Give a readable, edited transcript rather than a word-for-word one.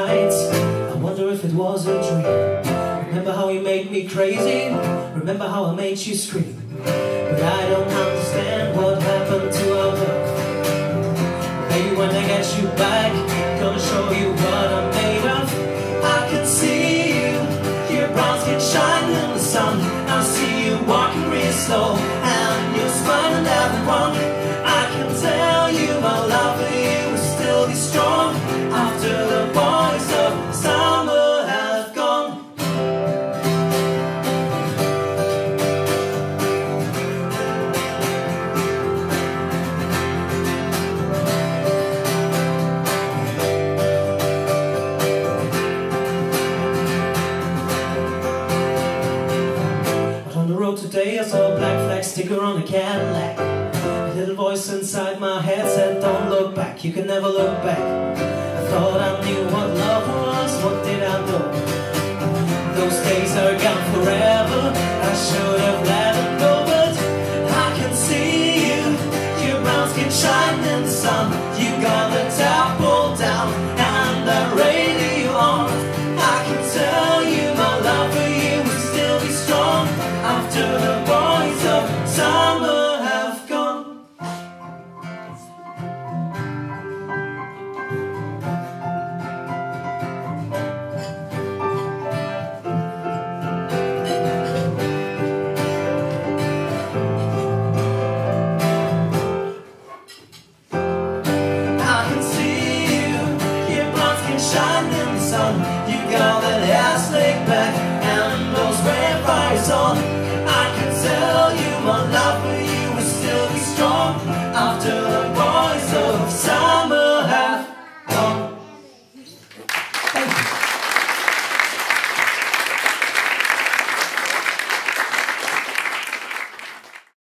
nights, I wonder if it was a dream. Remember how you made me crazy? Remember how I made you scream? But I don't understand what happened to our love. Maybe when I get you back, gonna show you what I'm made of. I can see you, your brown skin shining in the sun. I see you walking real slow, and you're smiling at everyone. I can tell you my love for you will still be strong after the boys of summer have gone. Today I saw a black flag sticker on a Cadillac. A little voice inside my head said, don't look back, you can never look back. I thought I knew what love was.